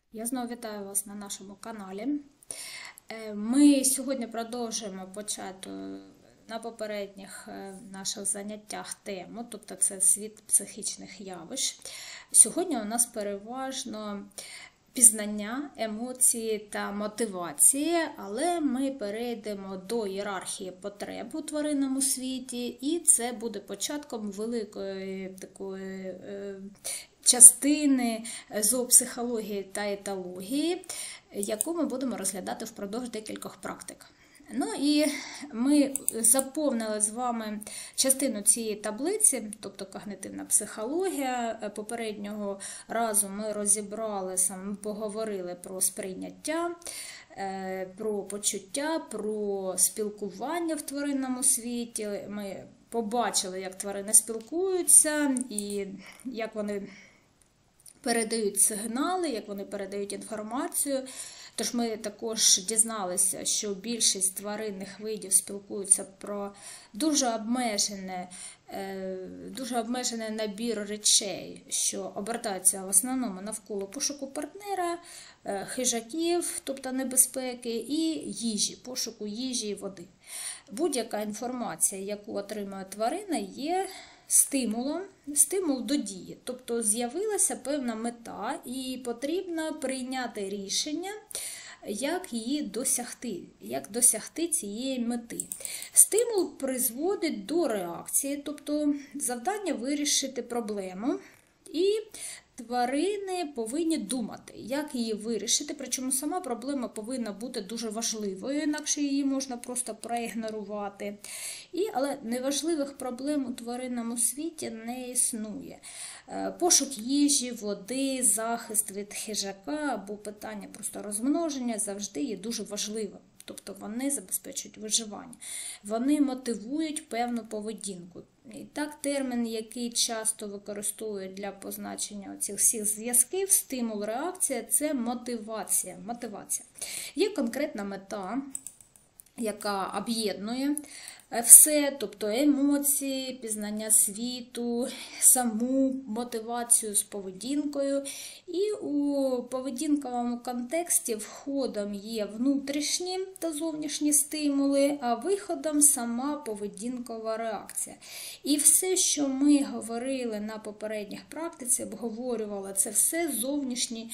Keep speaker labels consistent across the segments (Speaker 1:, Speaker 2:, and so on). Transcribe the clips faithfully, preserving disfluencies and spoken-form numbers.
Speaker 1: Я знову вітаю вас на нашому каналі. Ми сьогодні продовжуємо почати на попередніх наших заняттях тему, тобто це світ психічних явищ. Сьогодні у нас переважно пізнання, емоції та мотивації, але ми перейдемо до ієрархії потреб у тваринному світі, і це буде початком великої такої е, частини зоопсихології та етології, яку ми будемо розглядати впродовж декількох практик. Ну і ми заповнили з вами частину цієї таблиці, тобто когнитивна психологія. Попереднього разу ми розібрали, ми поговорили про сприйняття, про почуття, про спілкування в тваринному світі. Ми побачили, як тварини спілкуються і як вони передають сигнали, як вони передають інформацію. Тож ми також дізналися, що більшість тваринних видів спілкуються про дуже обмежене, дуже обмежений набір речей, що обертаються в основному навколо пошуку партнера, хижаків, тобто небезпеки, і їжі, пошуку їжі і води. Будь-яка інформація, яку отримує тварина, є стимулом, стимул до дії. Тобто з'явилася певна мета і потрібно прийняти рішення, як її досягти, як досягти цієї мети. Стимул призводить до реакції, тобто завдання вирішити проблему, і тварини повинні думати, як її вирішити, причому сама проблема повинна бути дуже важливою, інакше її можна просто проігнорувати. І, але неважливих проблем у тваринному світі не існує. Пошук їжі, води, захист від хижака або питання просто розмноження завжди є дуже важливим. Тобто вони забезпечують виживання. Вони мотивують певну поведінку. І так, термін, який часто використовують для позначення цих всіх зв'язків, стимул, реакція – це мотивація. мотивація. Є конкретна мета, яка об'єднує все, тобто емоції, пізнання світу, саму мотивацію з поведінкою. І у поведінковому контексті входом є внутрішні та зовнішні стимули, а виходом сама поведінкова реакція. І все, що ми говорили на попередніх практиці, обговорювали, це все зовнішні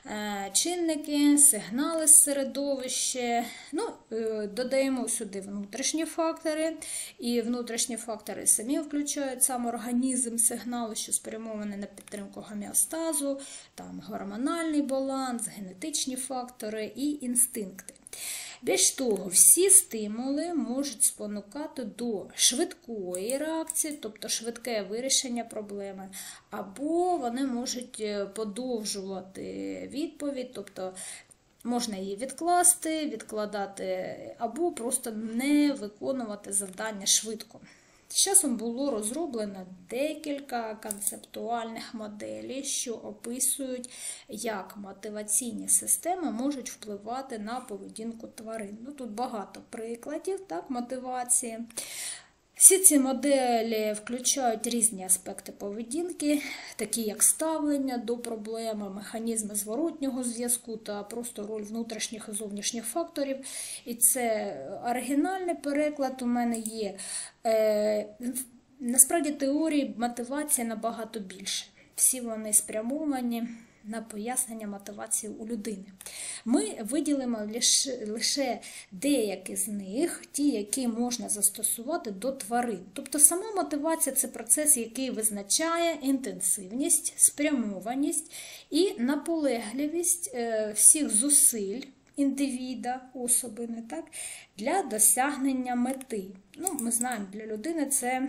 Speaker 1: чинники, сигнали з середовища. Ну, додаємо сюди внутрішні фактори, і внутрішні фактори самі включають сам організм, сигнали, що спрямовані на підтримку гомеостазу, там гормональний баланс, генетичні фактори і інстинкти. Більш того, всі стимули можуть спонукати до швидкої реакції, тобто швидке вирішення проблеми, або вони можуть подовжувати відповідь, тобто можна її відкласти, відкладати, або просто не виконувати завдання швидко. З часом було розроблено декілька концептуальних моделей, що описують, як мотиваційні системи можуть впливати на поведінку тварин. Ну, тут багато прикладів так, мотивації. Всі ці моделі включають різні аспекти поведінки, такі як ставлення до проблеми, механізми зворотнього зв'язку та просто роль внутрішніх і зовнішніх факторів. І це оригінальний переклад у мене є. Е, насправді теорії мотивації набагато більше. Всі вони спрямовані на пояснення мотивації у людини. Ми виділимо лише, лише деякі з них, ті, які можна застосувати до тварин. Тобто сама мотивація – це процес, який визначає інтенсивність, спрямованість і наполегливість всіх зусиль індивіда, особи, не так, для досягнення мети. Ну, ми знаємо, для людини це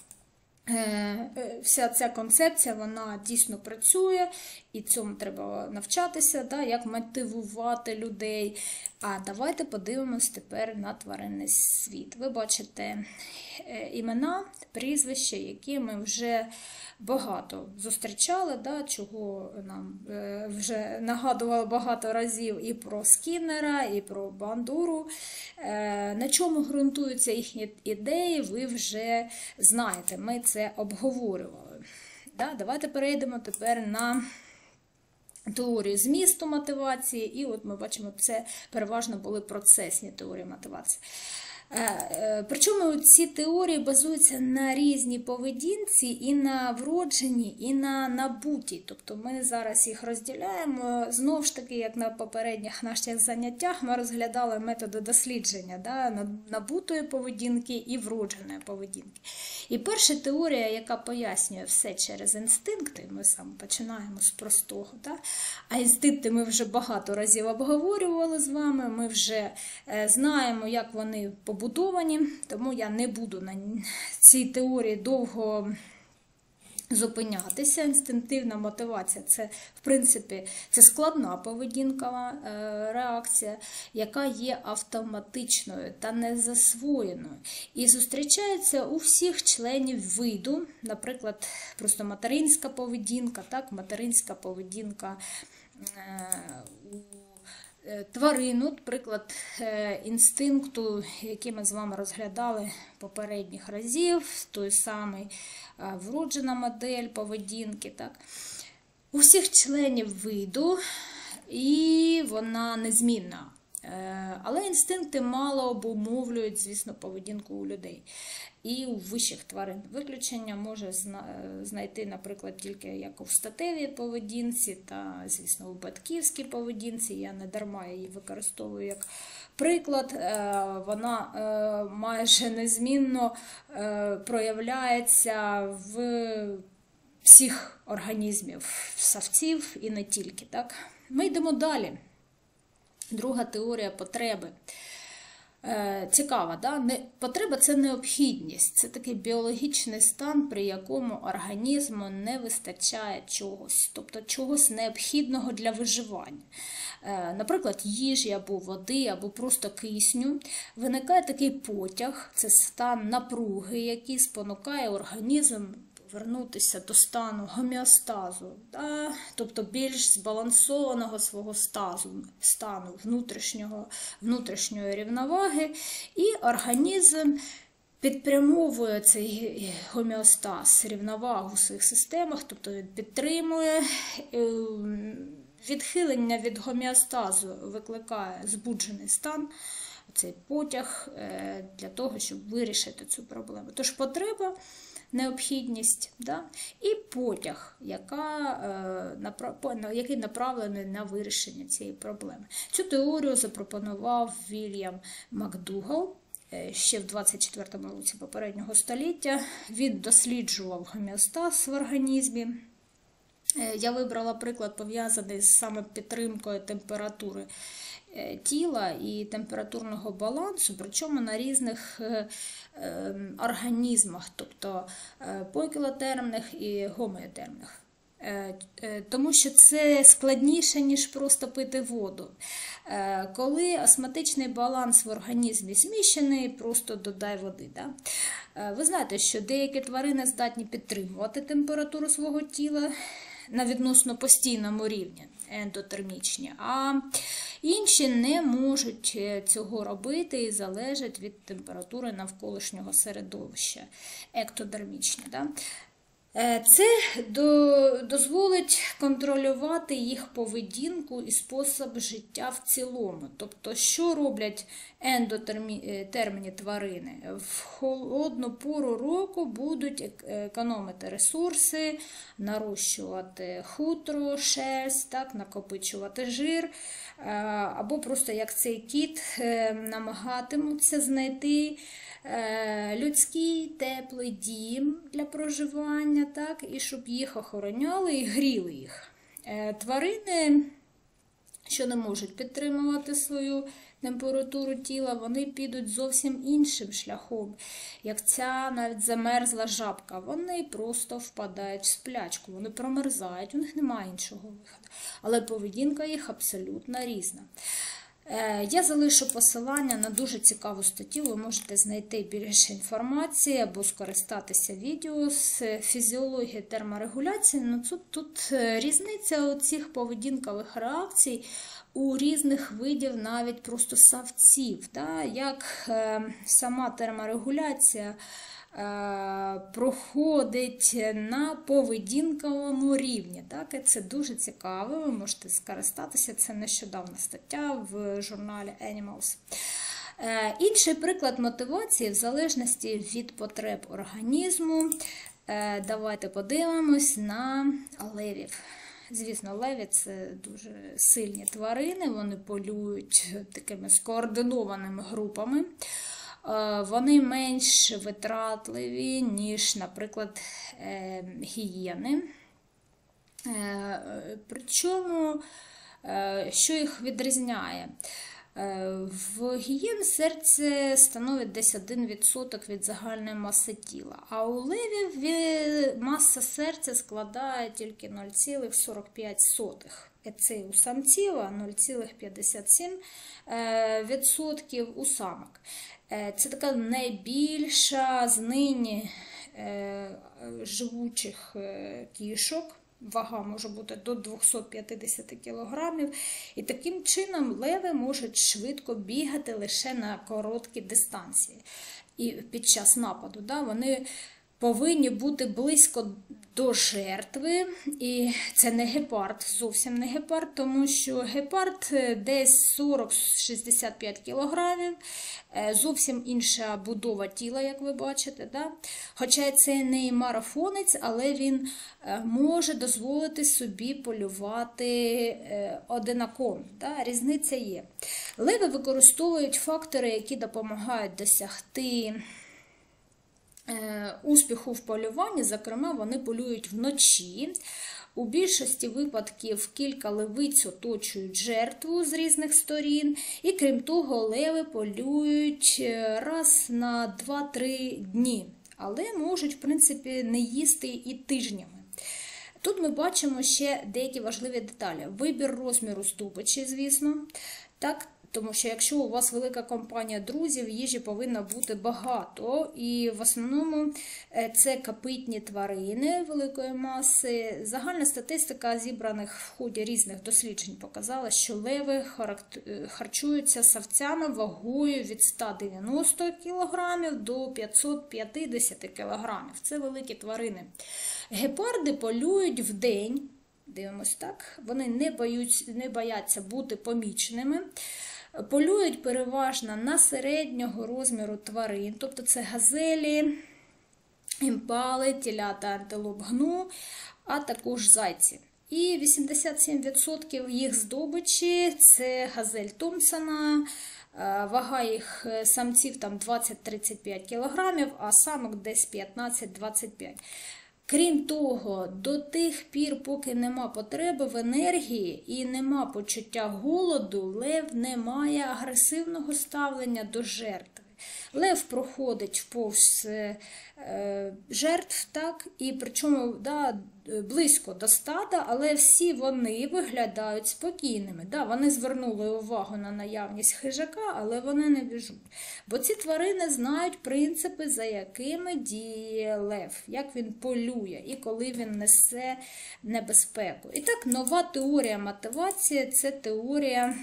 Speaker 1: вся ця концепція, вона дійсно працює, і цьому треба навчатися, да, як мотивувати людей. А давайте подивимось тепер на тваринний світ. Ви бачите імена, прізвища, які ми вже багато зустрічали, да, чого нам вже нагадували багато разів і про Скіннера, і про Бандуру. На чому ґрунтуються їхні ідеї, ви вже знаєте, ми це обговорювали. Да, давайте перейдемо тепер на теорію змісту мотивації, і от ми бачимо, це переважно були процесні теорії мотивації. Причому ці теорії базуються на різній поведінці і на вродженій, і на набутій. Тобто ми зараз їх розділяємо. Знову ж таки, як на попередніх наших заняттях, ми розглядали методи дослідження, да, набутої поведінки і вродженої поведінки. І перша теорія, яка пояснює все через інстинкти, ми саме починаємо з простого, да? А інстинкти ми вже багато разів обговорювали з вами, ми вже е, знаємо, як вони побудовані, тому я не буду на цій теорії довго зупинятися. Інстинктивна мотивація – це, в принципі, це складна поведінкова реакція, яка є автоматичною та незасвоєною. І зустрічається у всіх членів виду, наприклад, просто материнська поведінка, так, материнська поведінка у тварин, от приклад інстинкту, який ми з вами розглядали попередніх разів, той самий вроджена модель поведінки. Так. У всіх членів виду, і вона незмінна. Але інстинкти мало обумовлюють, звісно, поведінку у людей. І у вищих тварин. Виключення може знайти, наприклад, тільки як у статевій поведінці та, звісно, у батьківській поведінці. Я не дарма її використовую як приклад. Вона майже незмінно проявляється в всіх організмів, савців і не тільки. Так? Ми йдемо далі. Друга теорія потреби. Цікава, да? Потреба – це необхідність, це такий біологічний стан, при якому організму не вистачає чогось, тобто чогось необхідного для виживання. Наприклад, їжі або води, або просто кисню. Виникає такий потяг, це стан напруги, який спонукає організм вернутися до стану гомеостазу, да? Тобто більш збалансованого свого стазу, стану внутрішнього, внутрішньої рівноваги, і організм підпрямовує цей гомеостаз, рівновагу в своїх системах, тобто він підтримує. Відхилення від гомеостазу викликає збуджений стан, цей потяг для того, щоб вирішити цю проблему. Тож потреба, необхідність, да? І потяг, яка, який направлений на вирішення цієї проблеми. Цю теорію запропонував Вільям Макдугал ще в двадцять четвертому році попереднього століття. Він досліджував гомеостаз в організмі. Я вибрала приклад, пов'язаний з саме підтримкою температури тіла і температурного балансу, причому на різних організмах, тобто покілотермних і гомеотермних. Тому що це складніше, ніж просто пити воду. Коли осмотичний баланс в організмі зміщений, просто додай води. Да? Ви знаєте, що деякі тварини здатні підтримувати температуру свого тіла на відносно постійному рівні, ендотермічні, а інші не можуть цього робити і залежать від температури навколишнього середовища, ектодермічні. Да? Це дозволить контролювати їх поведінку і спосіб життя в цілому. Тобто, що роблять ендотермні тварини? В холодну пору року будуть економити ресурси, нарощувати хутро, шерсть, так, накопичувати жир, або просто як цей кіт намагатимуться знайти людський теплий дім для проживання, так, і щоб їх охороняли і гріли їх. Тварини, що не можуть підтримувати свою температуру тіла, вони підуть зовсім іншим шляхом. Як ця навіть замерзла жабка, вони просто впадають в сплячку, вони промерзають, у них немає іншого виходу. Але поведінка їх абсолютно різна. Я залишу посилання на дуже цікаву статтю, ви можете знайти більше інформації або скористатися відео з фізіології терморегуляції. Ну, тут, тут різниця у цих поведінкових реакцій у різних видів навіть просто савців. Да? Як е, сама терморегуляція проходить на поведінковому рівні. Так? І це дуже цікаво, ви можете скористатися, це нещодавна стаття в журналі Animals. Інший приклад мотивації в залежності від потреб організму. Давайте подивимось на левів. Звісно, леві – це дуже сильні тварини, вони полюють такими скоординованими групами. Вони менш витратливі, ніж, наприклад, гієни. Причому, що їх відрізняє? В гієн серце становить десь один відсоток від загальної маси тіла, а у левів маса серця складає тільки нуль цілих сорок п'ять сотих. Це у самців, а нуль цілих п'ятдесят сім відсотків у самок. Це така найбільша з нині живучих кішок. Вага може бути до двохсот п'ятдесят кілограмів. І таким чином леви можуть швидко бігати лише на короткі дистанції. І під час нападу да, вони повинні бути близько до жертви. І це не гепард, зовсім не гепард, тому що гепард десь сорок - шістдесят п'ять кілограмів, зовсім інша будова тіла, як ви бачите. Да? Хоча це не марафонець, але він може дозволити собі полювати одинаком. Да? Різниця є. Леви використовують фактори, які допомагають досягти успіху в полюванні, зокрема, вони полюють вночі. У більшості випадків кілька левиць оточують жертву з різних сторін. І крім того, леви полюють раз на два-три дні. Але можуть, в принципі, не їсти і тижнями. Тут ми бачимо ще деякі важливі деталі. Вибір розміру здобичі, звісно. Так, тому що якщо у вас велика компанія друзів, їжі повинно бути багато. І в основному це копитні тварини великої маси. Загальна статистика зібраних в ході різних досліджень показала, що леви харчуються савцями вагою від ста дев'яноста кілограмів до п'ятсот п'ятдесят кілограмів. Це великі тварини. Гепарди полюють вдень. Дивимось так. Вони не, боють, не бояться бути поміченими. Полюють переважно на середнього розміру тварин, тобто це газелі, імпали, телята, антилоп гну, а також зайці. І вісімдесят сім відсотків їх здобичі – це газель Томпсона, вага їх самців там двадцять-тридцять п'ять кілограмів, а самок десь п'ятнадцять-двадцять п'ять. Крім того, до тих пір, поки нема потреби в енергії і нема почуття голоду, лев не має агресивного ставлення до жертви. Лев проходить повз е, жертв, так, і причому да, близько до стада, але всі вони виглядають спокійними. Да, вони звернули увагу на наявність хижака, але вони не біжуть. Бо ці тварини знають принципи, за якими діє лев, як він полює і коли він несе небезпеку. І так, нова теорія мотивації – це теорія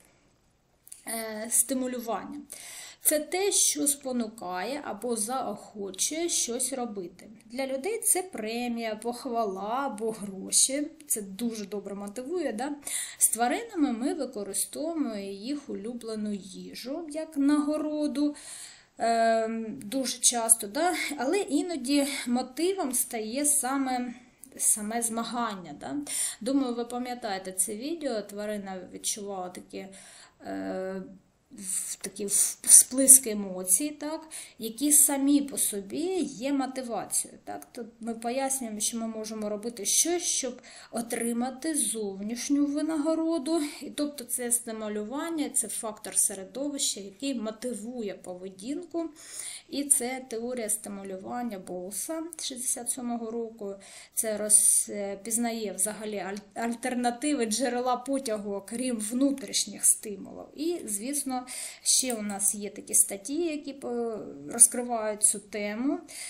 Speaker 1: е, стимулювання. Це те, що спонукає або заохочує щось робити. Для людей це премія, похвала або гроші. Це дуже добре мотивує. Да? З тваринами ми використовуємо їх улюблену їжу, як нагороду, е, дуже часто. Да? Але іноді мотивом стає саме, саме змагання. Да? Думаю, ви пам'ятаєте це відео. Тварина відчувала такі... Е, такі всплески емоцій, так, які самі по собі є мотивацією. Так. Тут ми пояснюємо, що ми можемо робити щось, щоб отримати зовнішню винагороду. І тобто це стимулювання, це фактор середовища, який мотивує поведінку. І це теорія стимулювання Боуса шістдесят сьомого року. Це розпізнає взагалі альтернативи джерела потягу, крім внутрішніх стимулів. І, звісно, ще у нас є такі статті, які розкривають цю тему.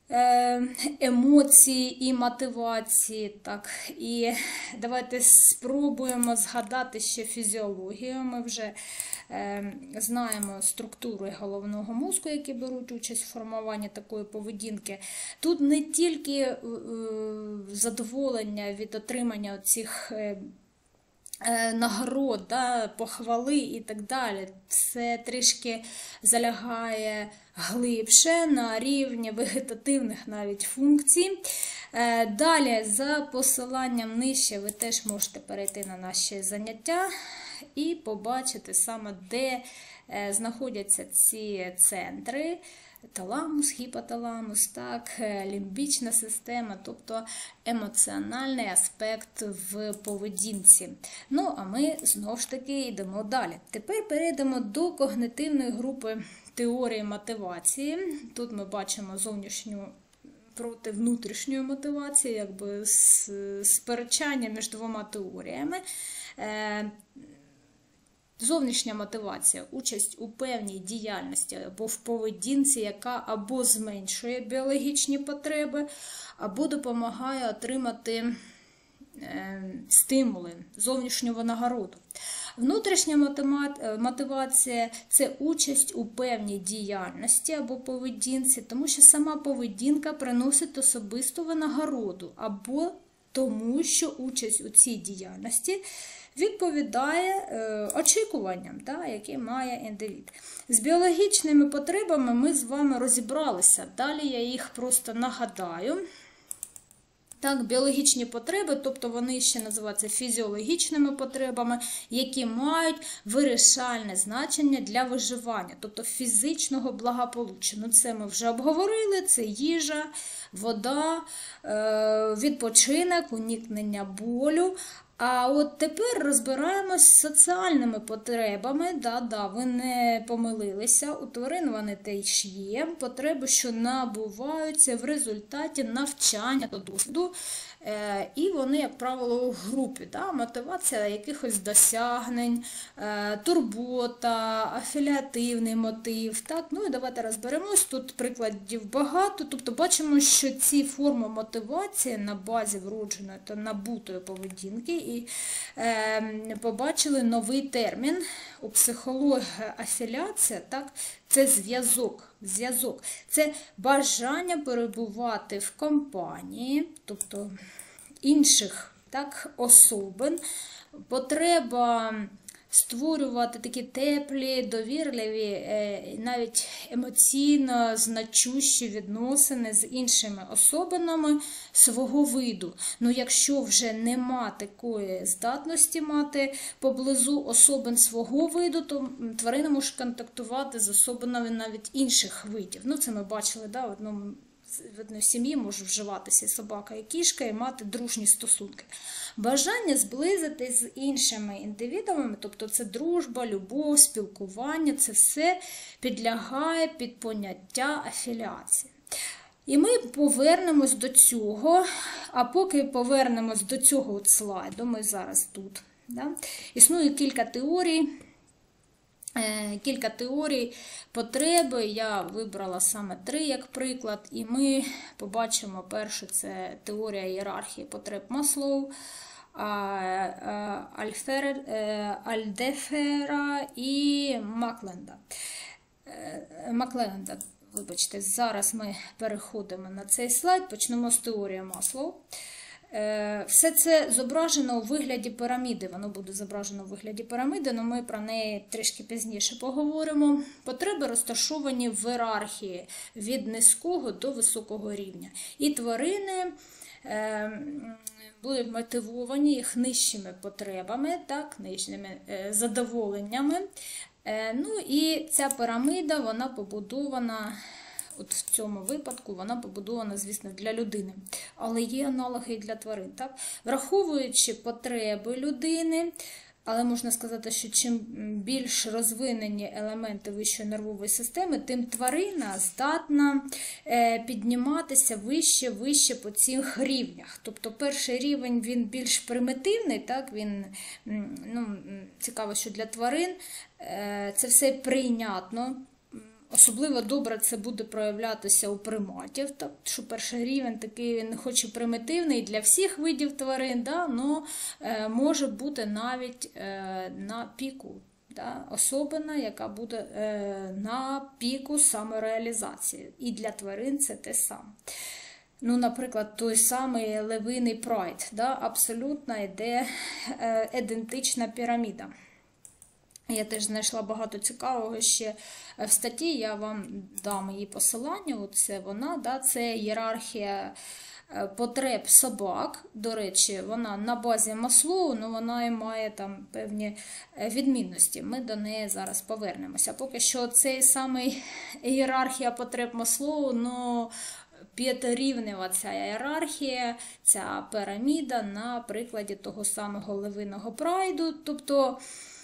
Speaker 1: емоції і мотивації. Так. І давайте спробуємо згадати ще фізіологію. Ми вже е, знаємо структури головного мозку, які беруть участь в формуванні такої поведінки. Тут не тільки е, задоволення від отримання цих е, нагород, да, похвали і так далі. Це трішки залягає глибше на рівні вегетативних навіть функцій. Далі, за посиланням нижче, ви теж можете перейти на наші заняття і побачити саме, де знаходяться ці центри. Таламус, гіпоталамус, так, лімбічна система, тобто емоціональний аспект в поведінці. Ну, а ми, знову ж таки, йдемо далі. Тепер перейдемо до когнитивної групи теорії мотивації. Тут ми бачимо зовнішню проти внутрішньої мотивації, якби сперечання між двома теоріями. Зовнішня мотивація – участь у певній діяльності або в поведінці, яка або зменшує біологічні потреби, або допомагає отримати е, стимули, зовнішню винагороду. Внутрішня мотивація – це участь у певній діяльності або поведінці, тому що сама поведінка приносить особисту винагороду, або тому, що участь у цій діяльності відповідає е, очікуванням, да, які має індивід. З біологічними потребами ми з вами розібралися. Далі я їх просто нагадаю. Так, біологічні потреби, тобто вони ще називаються фізіологічними потребами, які мають вирішальне значення для виживання, тобто фізичного благополуччя. Ну, це ми вже обговорили, це їжа, вода, е, відпочинок, уникнення болю. А от тепер розбираємось з соціальними потребами. Да-да, ви не помилилися, у тварин вони теж є. Потреби, що набуваються в результаті навчання та досвіду. Е, і вони, як правило, у групі. Да? Мотивація якихось досягнень, е, турбота, афіліативний мотив. Так? Ну і давайте розберемось. Тут прикладів багато. Тобто бачимо, що ці форми мотивації на базі вродженої та набутої поведінки. І е, побачили новий термін у психології афіляція, так, це зв'язок. Зв'язок. Це бажання перебувати в компанії, тобто інших, так, особин, потреба створювати такі теплі, довірливі, навіть емоційно значущі відносини з іншими особинами свого виду. Ну, якщо вже нема такої здатності мати поблизу особин свого виду, то тварина може контактувати з особинами навіть інших видів. Ну, це ми бачили, да, в одному в одній сім'ї може вживатися собака і кішка і мати дружні стосунки. Бажання зблизитись з іншими індивідами, тобто це дружба, любов, спілкування, це все підлягає під поняття афіліації. І ми повернемось до цього, а поки повернемось до цього от слайду, ми зараз тут. Да? Існує кілька теорій. Кілька теорій потреби, я вибрала саме три як приклад, і ми побачимо першу, це теорія ієрархії потреб Маслоу, Альдефера і Макленда. Макленда, вибачте, зараз ми переходимо на цей слайд, почнемо з теорії Маслоу. Все це зображено у вигляді піраміди, воно буде зображено у вигляді піраміди, але ми про неї трішки пізніше поговоримо. Потреби розташовані в ієрархії від низького до високого рівня. І тварини е, були мотивовані їх нижчими потребами, так, нижчими е, задоволеннями. Е, ну і ця піраміда, вона побудована... От в цьому випадку вона побудована, звісно, для людини. Але є аналоги і для тварин. Так? Враховуючи потреби людини, але можна сказати, що чим більш розвинені елементи вищої нервової системи, тим тварина здатна підніматися вище, вище по цих рівнях. Тобто перший рівень, він більш примітивний, так? Він, ну, цікаво, що для тварин це все прийнятно. Особливо добре це буде проявлятися у приматів, так, що перший рівень такий, він хоч і примітивний для всіх видів тварин, да, але е, може бути навіть е, на піку. Да, особина, яка буде е, на піку самореалізації. І для тварин це те саме. Ну, наприклад, той самий левиний прайд, да, абсолютно йде е, ідентична піраміда. Я теж знайшла багато цікавого ще в статті, я вам дам її посилання, оце вона, да, це ієрархія потреб собак. До речі, вона на базі Маслоу, але вона і має там певні відмінності. Ми до неї зараз повернемося. Поки що цей самий ієрархія потреб Маслоу, ну, п'ятирівнева ця ієрархія, ця піраміда на прикладі того самого левиного прайду. Тобто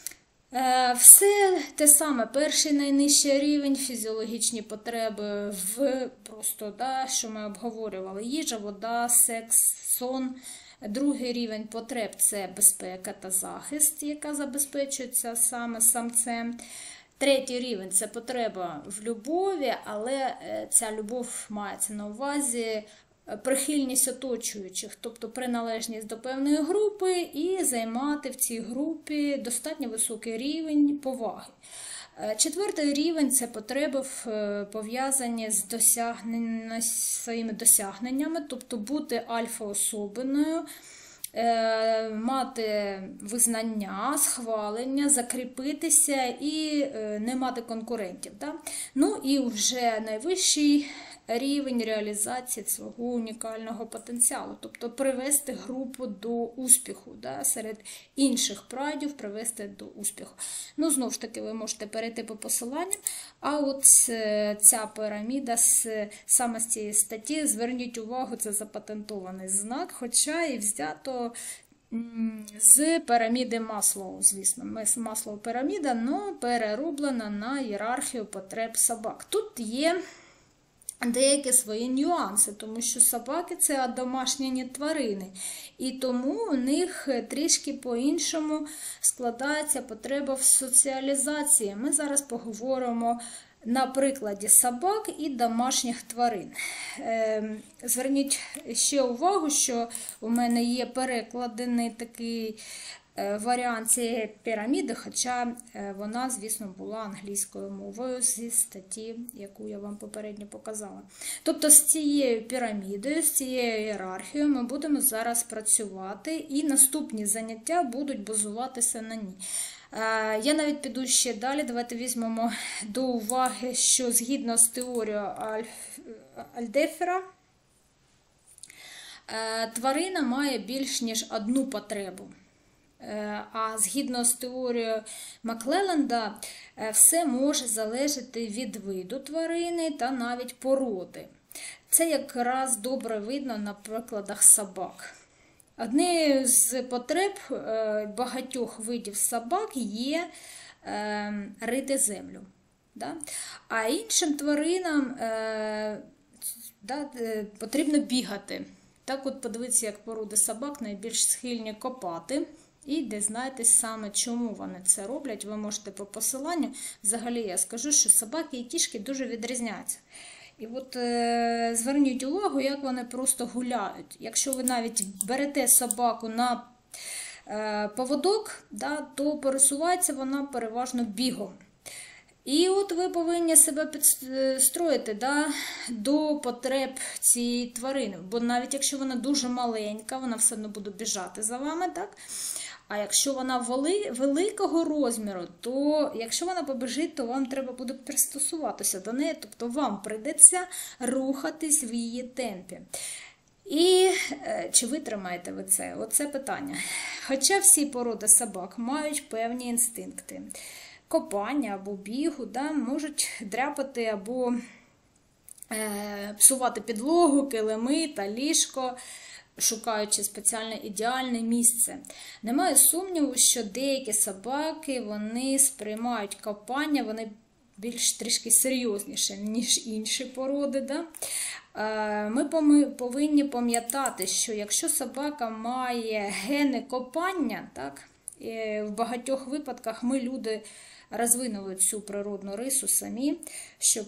Speaker 1: все те саме, перший найнижчий рівень, фізіологічні потреби, в просто, да, що ми обговорювали, їжа, вода, секс, сон. Другий рівень потреб – це безпека та захист, яка забезпечується саме самцем. Третій рівень – це потреба в любові, але ця любов мається на увазі прихильність оточуючих, тобто приналежність до певної групи і займати в цій групі достатньо високий рівень поваги. Четвертий рівень – це потреби, пов'язані з досягнення, своїми досягненнями, тобто бути альфа-особиною, мати визнання, схвалення, закріпитися і не мати конкурентів. Да? Ну і вже найвищий рівень реалізації свого унікального потенціалу, тобто привести групу до успіху, да? Серед інших прайдів привести до успіху. Ну, знову ж таки, ви можете перейти по посиланням, а от ця піраміда саме з цієї статті, зверніть увагу, це запатентований знак, хоча і взято з піраміди Маслоу, звісно. Маслоу піраміда, але перероблена на ієрархію потреб собак. Тут є деякі свої нюанси, тому що собаки – це одомашнені тварини, і тому у них трішки по-іншому складається потреба в соціалізації. Ми зараз поговоримо на прикладі собак і домашніх тварин. Зверніть ще увагу, що у мене є перекладений такий варіант цієї піраміди, хоча вона, звісно, була англійською мовою зі статті, яку я вам попередньо показала. Тобто з цією пірамідою, з цією ієрархією ми будемо зараз працювати, і наступні заняття будуть базуватися на ній. Я навіть піду ще далі, давайте візьмемо до уваги, що згідно з теорією Альдефера, тварина має більш ніж одну потребу. А згідно з теорією Маклелланда, все може залежати від виду тварини та навіть породи. Це якраз добре видно на прикладах собак. Однією з потреб багатьох видів собак є рити землю. А іншим тваринам потрібно бігати. Так от подивіться, як породи собак найбільш схильні копати. І дізнаєтесь саме, чому вони це роблять, ви можете по посиланню. Взагалі я скажу, що собаки і кішки дуже відрізняються. І от е, зверніть увагу, як вони просто гуляють. Якщо ви навіть берете собаку на е, поводок, да, то пересувається вона переважно бігом. І от ви повинні себе підстроїти, да, до потреб цієї тварини. Бо навіть якщо вона дуже маленька, вона все одно буде біжати за вами, так? А якщо вона великого розміру, то якщо вона побіжить, то вам треба буде пристосуватися до неї, тобто вам прийдеться рухатись в її темпі. І чи витримаєте ви це? Оце питання. Хоча всі породи собак мають певні інстинкти. Копання або бігу, да, можуть дряпати або е, псувати підлогу, килими та ліжко, шукаючи спеціальне ідеальне місце. Немає сумніву, що деякі собаки, вони сприймають копання, вони більш трішки серйозніше, ніж інші породи. Да? Ми повинні пам'ятати, що якщо собака має гени копання, так, І в багатьох випадках ми, люди, розвинули цю природну рису самі, щоб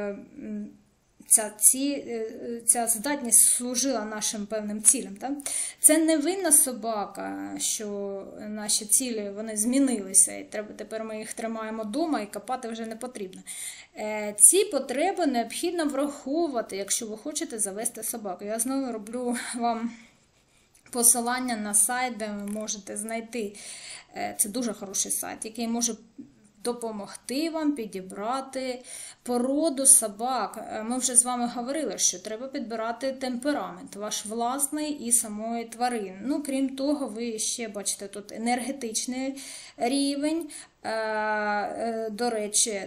Speaker 1: ця, ці, ця здатність служила нашим певним цілям. Так? Це не винна собака, що наші цілі вони змінилися, і треба, тепер ми їх тримаємо вдома і копати вже не потрібно. Ці потреби необхідно враховувати, якщо ви хочете завести собаку. Я знову роблю вам посилання на сайт, де ви можете знайти, це дуже хороший сайт, який може допомогти вам підібрати породу собак. Ми вже з вами говорили, що треба підбирати темперамент, ваш власний і самої тварини. Ну, крім того, ви ще бачите тут енергетичний рівень, до речі,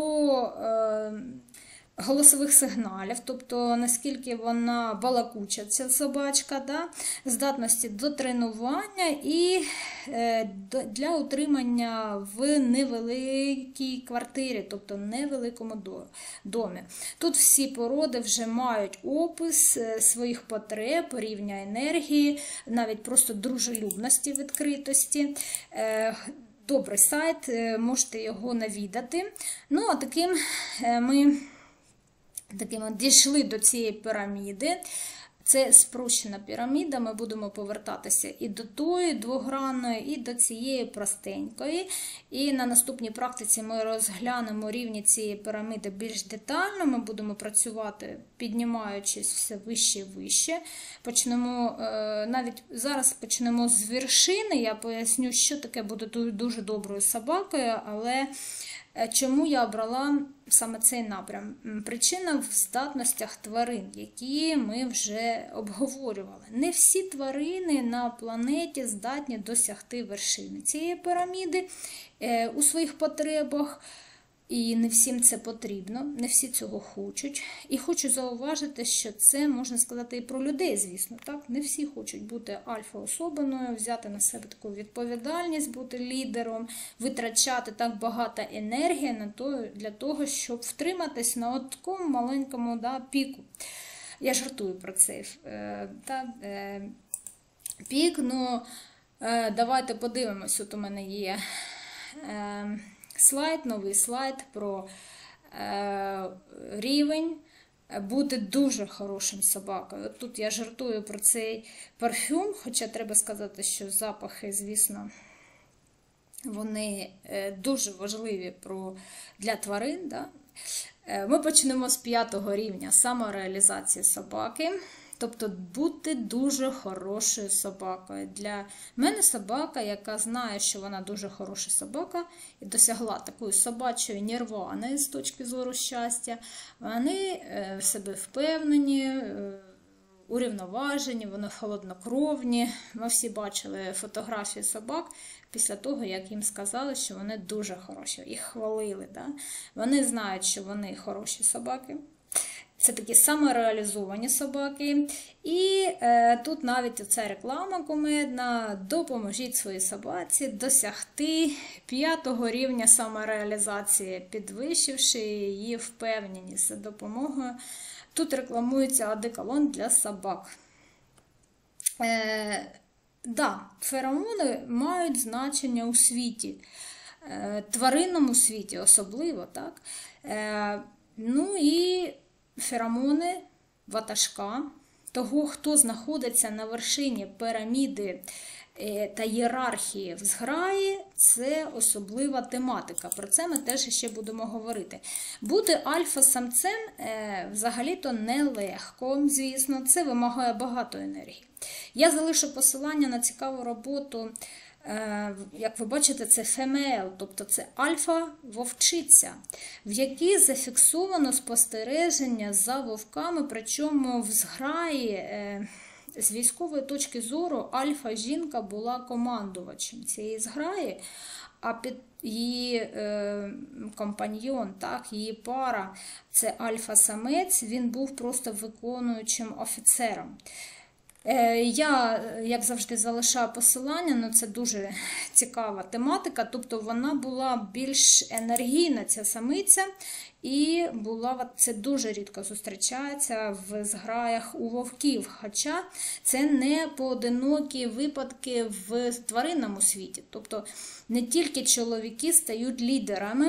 Speaker 1: до голосових сигналів, тобто наскільки вона балакуча, ця собачка, да? Здатності до тренування і е, для утримання в невеликій квартирі, тобто невеликому домі. Тут всі породи вже мають опис своїх потреб, рівня енергії, навіть просто дружелюбності, відкритості. Е, добрий сайт, можете його навідати. Ну, а таким ми Таким от дійшли до цієї піраміди. Це спрощена піраміда, ми будемо повертатися і до тої двогранної, і до цієї простенької. І на наступній практиці ми розглянемо рівні цієї піраміди більш детально. Ми будемо працювати, піднімаючись все вище і вище. Почнемо, навіть зараз почнемо з вершини. Я поясню, що таке буде дуже доброю собакою, але чому я обрала саме цей напрям? Причина в здатностях тварин, які ми вже обговорювали. Не всі тварини на планеті здатні досягти вершини цієї піраміди у своїх потребах. І не всім це потрібно, не всі цього хочуть. І хочу зауважити, що це, можна сказати, і про людей, звісно. Так? Не всі хочуть бути альфа-особиною, взяти на себе таку відповідальність, бути лідером, витрачати так багато енергії на то, для того, щоб втриматись на от такому маленькому да, піку. Я жартую про цей е, та, е, пік, ну е, давайте подивимось, от у мене є е, слайд, новий слайд про е, рівень бути дуже хорошим собакою. От тут я жартую про цей парфюм, хоча треба сказати, що запахи, звісно, вони е, дуже важливі про, для тварин. Да? Е, ми почнемо з п'ятого рівня самореалізації собаки. Тобто бути дуже хорошою собакою. Для мене собака, яка знає, що вона дуже хороша собака, і досягла такої собачої нірвани з точки зору щастя, вони в себе впевнені, урівноважені, вони холоднокровні. Ми всі бачили фотографії собак після того, як їм сказали, що вони дуже хороші, їх хвалили. Да? Вони знають, що вони хороші собаки. Це такі самореалізовані собаки. І е, тут навіть оця реклама кумедна: допоможіть своїй собаці досягти п'ятого рівня самореалізації, підвищивши її впевненість за допомогою. Тут рекламується одеколон для собак. Е, да, феромони мають значення у світі, е, тваринному світі особливо, так? Е, ну і феромони ватажка, того, хто знаходиться на вершині піраміди та ієрархії в зграї, це особлива тематика. Про це ми теж ще будемо говорити. Бути альфа-самцем взагалі-то нелегко, звісно, це вимагає багато енергії. Я залишу посилання на цікаву роботу. Як ви бачите, це фемейл, тобто це альфа-вовчиця, в якій зафіксовано спостереження за вовками, причому в зграї, з військової точки зору, альфа-жінка була командувачем цієї зграї, а під її е, компаньйон, так, її пара, це альфа-самець, він був просто виконуючим офіцером. Я, як завжди, залишаю посилання, але це дуже цікава тематика, тобто вона була більш енергійна, ця самиця, і була, це дуже рідко зустрічається в зграях у вовків, хоча це не поодинокі випадки в тваринному світі, тобто не тільки чоловіки стають лідерами.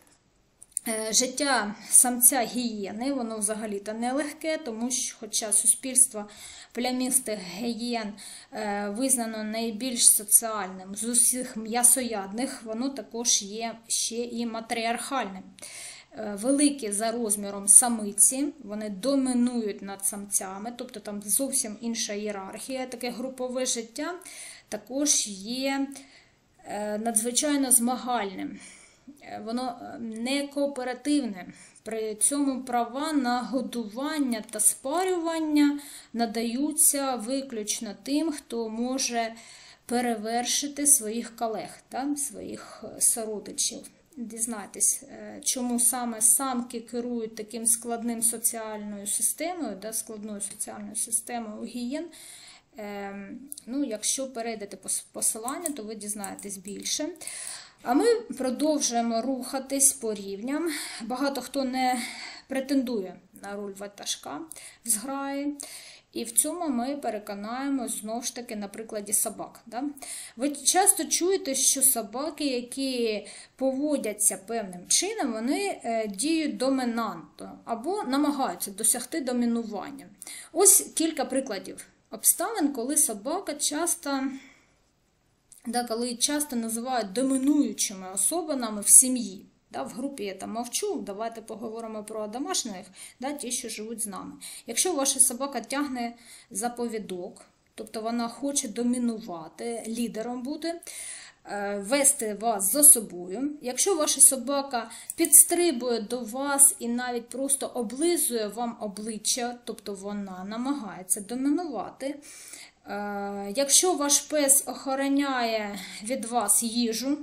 Speaker 1: Життя самця гієни, воно взагалі-то нелегке, тому що, хоча суспільство плямістих гієн визнано найбільш соціальним з усіх м'ясоядних, воно також є ще і матріархальним. Великі за розміром самиці, вони домінують над самцями, тобто там зовсім інша ієрархія, таке групове життя також є надзвичайно змагальним. Воно не кооперативне, при цьому права на годування та спарювання надаються виключно тим, хто може перевершити своїх колег, та, своїх сородичів. Дізнайтесь, чому саме самки керують таким складним соціальною системою, да, складною соціальною системою у гієн. Ну, якщо перейдете посилання, то ви дізнаєтесь більше. А ми продовжуємо рухатись по рівням. Багато хто не претендує на роль ватажка в зграї. І в цьому ми переконаємось, знову ж таки, на прикладі собак. Да? Ви часто чуєте, що собаки, які поводяться певним чином, вони діють домінантно або намагаються досягти домінування. Ось кілька прикладів обставин, коли собака часто... Да, коли часто називають домінуючими особами в сім'ї. Да, в групі я там мовчу, давайте поговоримо про домашніх, да, ті, що живуть з нами. Якщо ваша собака тягне за повідок, тобто вона хоче домінувати, лідером бути, вести вас за собою. Якщо ваша собака підстрибує до вас і навіть просто облизує вам обличчя, тобто вона намагається домінувати. Якщо ваш пес охороняє від вас їжу,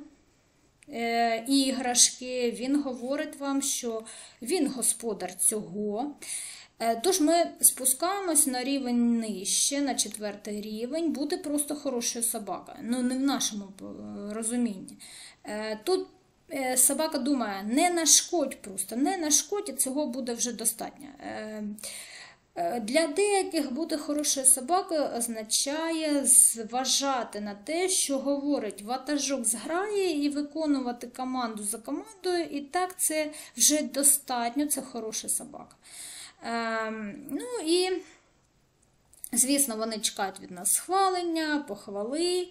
Speaker 1: іграшки, він говорить вам, що він господар цього. Тож ми спускаємось на рівень нижче, на четвертий рівень, бути просто хорошою собакою. Ну, не в нашому розумінні. Тут собака думає, не нашкодь просто, не нашкодь, і цього буде вже достатньо. Для деяких бути хорошою собакою означає зважати на те, що говорить ватажок зграї, і виконувати команду за командою, і так це вже достатньо, це хороша собака. Ну і, звісно, вони чекають від нас схвалення, похвали,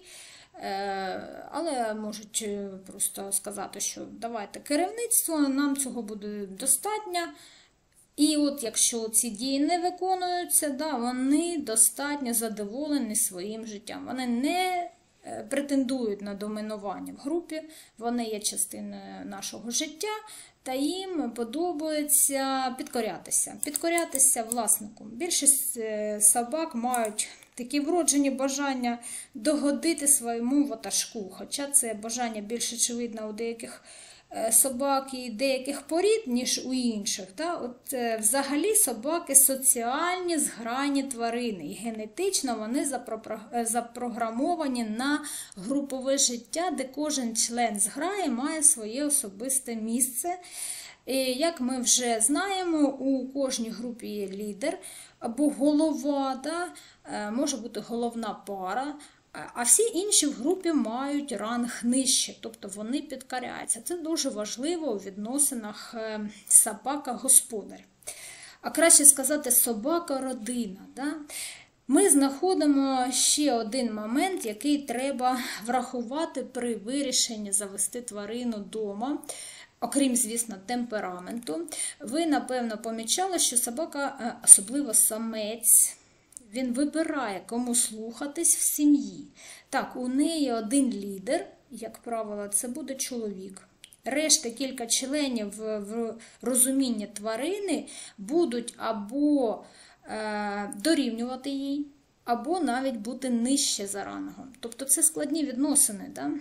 Speaker 1: але можуть просто сказати, що давайте керівництво, нам цього буде достатньо. І от якщо ці дії не виконуються, да, вони достатньо задоволені своїм життям. Вони не претендують на домінування в групі, вони є частиною нашого життя, та їм подобається підкорятися. Підкорятися власнику. Більшість собак мають такі вроджені бажання догодити своєму ватажку, хоча це бажання більш очевидно у деяких собак і деяких порід, ніж у інших. Да? От, е, взагалі собаки соціальні, зграйні тварини. І генетично вони запрограмовані на групове життя, де кожен член зграї має своє особисте місце. І, як ми вже знаємо, у кожній групі є лідер або голова, да? е, може бути головна пара. А всі інші в групі мають ранг нижче, тобто вони підкоряються. Це дуже важливо у відносинах собака-господар. А краще сказати собака-родина. Да? Ми знаходимо ще один момент, який треба врахувати при вирішенні завести тварину вдома. Окрім, звісно, темпераменту. Ви, напевно, помічали, що собака, особливо самець, він вибирає, кому слухатись в сім'ї. Так, у неї один лідер, як правило, це буде чоловік. Решта кілька членів в розумінні тварини будуть або е, дорівнювати їй, або навіть бути нижче за рангом. Тобто це складні відносини. Да?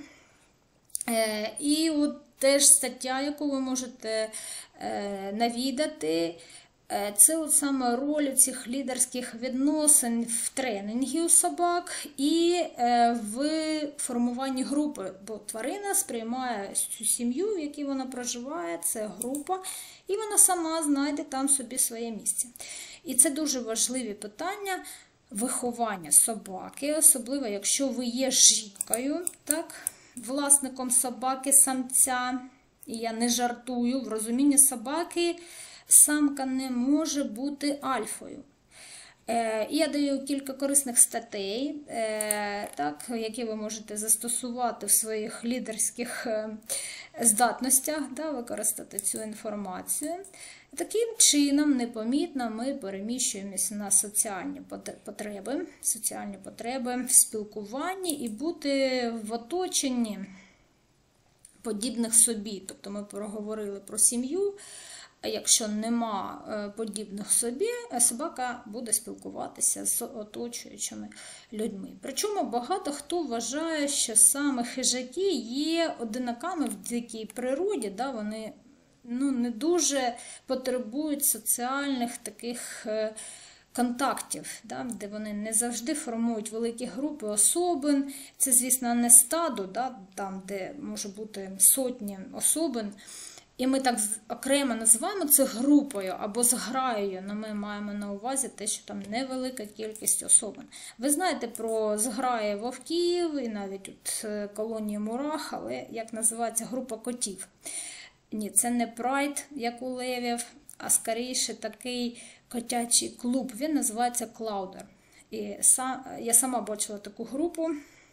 Speaker 1: Е, і от теж стаття, яку ви можете е, навідати, Це от саме роль цих лідерських відносин в тренінгі у собак і в формуванні групи, бо тварина сприймає цю сім'ю, в якій вона проживає, це група, і вона сама знайде там собі своє місце. І це дуже важливі питання виховання собаки, особливо якщо ви є жінкою, так, власником собаки-самця, і я не жартую, в розумінні собаки самка не може бути альфою. Е, я даю кілька корисних статей, е, так, які ви можете застосувати в своїх лідерських е, здатностях, да, використати цю інформацію. Таким чином, непомітно ми переміщуємося на соціальні потреби, соціальні потреби в спілкуванні і бути в оточенні подібних собі. Тобто ми проговорили про сім'ю. Якщо нема подібних собі, собака буде спілкуватися з оточуючими людьми. Причому багато хто вважає, що саме хижаки є одинаками в дикій природі, да, вони ну, не дуже потребують соціальних таких контактів, да, де вони не завжди формують великі групи особин. Це, звісно, не стадо, да, там, де може бути сотні особин. І ми так окремо називаємо це групою або зграєю, але ми маємо на увазі те, що там невелика кількість особин. Ви знаєте про зграї вовків і навіть от колонії мурах, але як називається група котів. Ні, це не прайд, як у левів, а скоріше такий котячий клуб. Він називається клаудер. І сам, я сама бачила таку групу,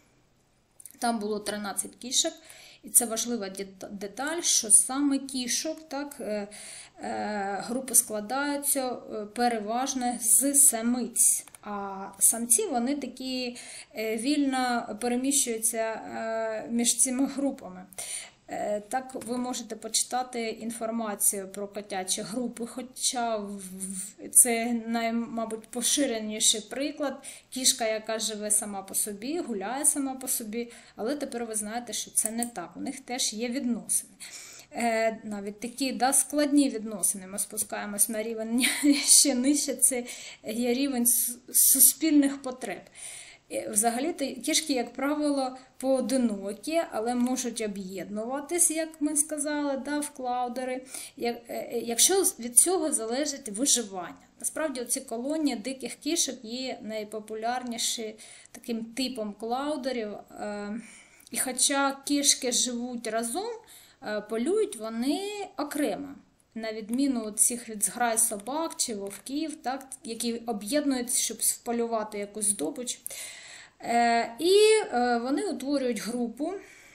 Speaker 1: там було тринадцять кішок. І це важлива деталь, що саме кішок, так, е, е, групи складаються переважно з самиць. А самці, вони такі е, вільно переміщуються е, між цими групами. Е, так ви можете почитати інформацію про котячі групи, хоча в, в, це, най, мабуть, поширеніший приклад. Кішка, яка живе сама по собі, гуляє сама по собі, але тепер ви знаєте, що це не так. У них теж є відносини. Е, навіть такі, да, складні відносини. Ми спускаємось на рівень ще нижче, це є рівень суспільних потреб. Взагалі-то кішки, як правило, поодинокі, але можуть об'єднуватись, як ми сказали, да, в клаудери, якщо від цього залежить виживання. Насправді, ці колонії диких кішок є найпопулярніші таким типом клаудерів. І хоча кішки живуть разом, полюють вони окремо. На відміну цих від зграй собак чи вовків, так, які об'єднуються, щоб вполювати якусь здобич. Е, і е, вони утворюють групу,